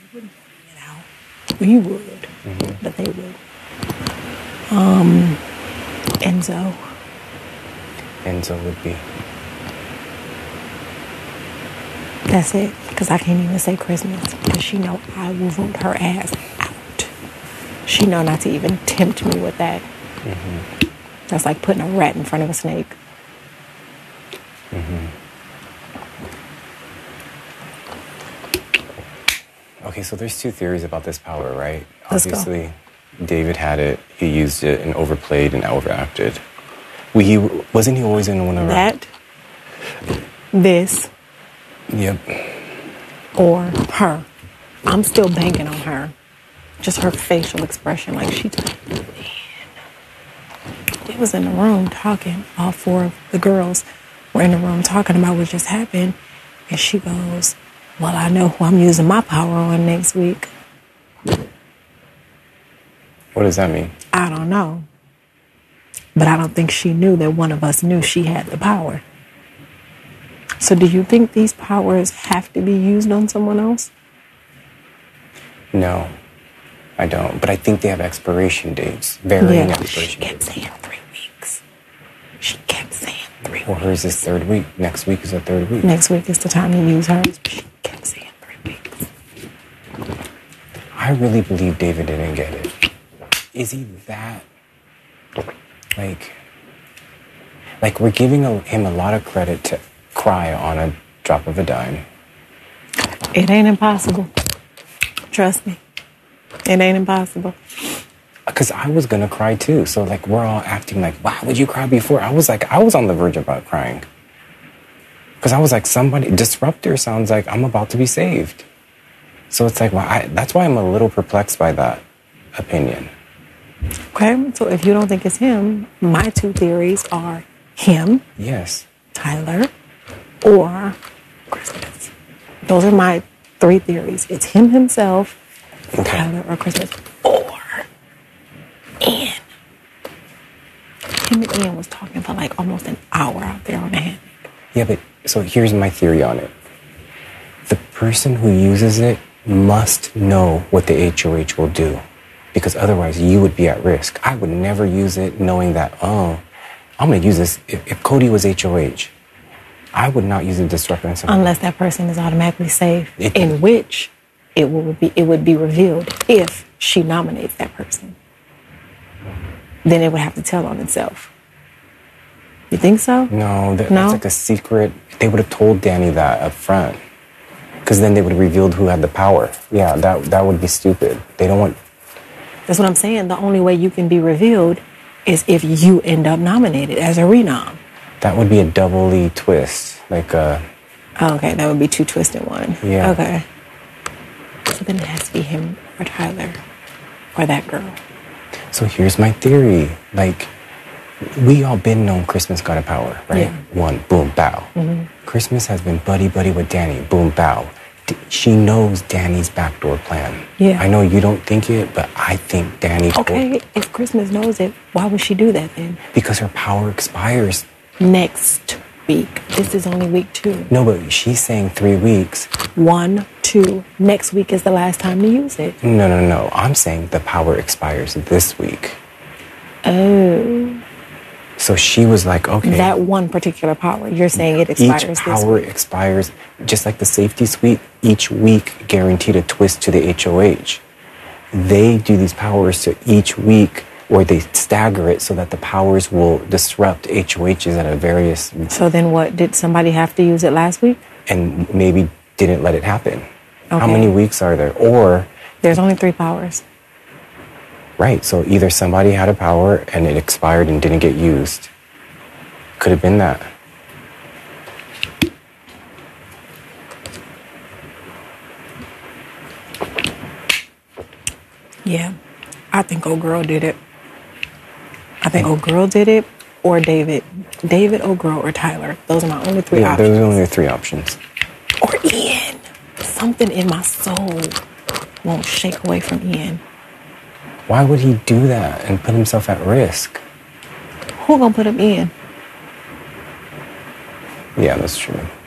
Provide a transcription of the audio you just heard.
wouldn't figure it out. We would, but they would. Enzo. Enzo would be. That's it, because I can't even say Christmas, because she know I will vote her ass out. She know not to even tempt me with that. That's like putting a rat in front of a snake. Okay, so there's two theories about this power, right? Let's go. Obviously, David had it, he used it and overplayed and overacted. Wasn't he always in one of That, this, Yep. or her. I'm still banking on her. Just her facial expression, like she was in the room talking. All four of the girls were in the room talking about what just happened. And she goes, well, I know who I'm using my power on next week. What does that mean? I don't know. But I don't think she knew that one of us knew she had the power. So do you think these powers have to be used on someone else? No, I don't. But I think they have expiration dates. Varying expiration She kept dates. saying 3 weeks. She kept saying 3 Well, hers is third week. Next week is the third week. Next week is the time to use hers. She kept saying 3 weeks. I really believe David didn't get it. Is he that, like we're giving him a lot of credit to cry on a drop of a dime. It ain't impossible. Trust me. It ain't impossible. Because I was going to cry too. So like we're all acting like, why would you cry before? I was on the verge about crying. Because I was like, disruptor sounds like I'm about to be saved. So it's like, that's why I'm a little perplexed by that opinion. Okay, so if you don't think it's him, my two theories are him, Yes. Tyler, or Christmas. Those are my 3 theories. It's him himself, Tyler, or Christmas, or Ian. Him and Ian was talking for like almost an hour out there on the hand. Yeah, but so here's my theory on it. The person who uses it must know what the HOH will do. Because otherwise you would be at risk. I would never use it knowing that, I'm going to use this. If Cody was HOH, I would not use a disruptor. Unless that person is automatically safe, in which it would be revealed if she nominates that person. Then it would have to tell on itself. You think so? No, that's like a secret. They would have told Danny that up front. Because then they would have revealed who had the power. Yeah, that would be stupid. They don't want... That's what I'm saying. The only way you can be revealed is if you end up nominated as a renom. That would be a doubly twist. Like a... Oh, okay, that would be 2 twists in 1. Yeah. Okay. So then it has to be him or Tyler or that girl. So here's my theory. Like, we all been known Christmas got a power, right? Yeah. 1, boom, bow. Christmas has been buddy-buddy with Danny, boom, bow. She knows Danny's backdoor plan. Yeah. I know you don't think it, but I think Danny... Okay, if Christmas knows it, why would she do that then? Because her power expires. Next week. This is only week 2. No, but she's saying 3 weeks. 1, 2. Next week is the last time to use it. No. I'm saying the power expires this week. Oh. So she was like, okay. That one particular power. You're saying it expires Each power expires, just like the safety suite, each week guaranteed a twist to the HOH. They do these powers to each week, or they stagger it so that the powers will disrupt HOHs at a various... So then what? Did somebody have to use it last week? And maybe didn't let it happen. Okay. How many weeks are there? Or... There's only 3 powers. Right, so either somebody had a power and it expired and didn't get used. Could have been that. Yeah, I think old girl did it. I think old girl did it, or David. David, old girl, or Tyler. Those are my only 3 options. Those are only 3 options. Or Ian. Something in my soul won't shake away from Ian. Why would he do that and put himself at risk? Who gonna put him in? Yeah, that's true.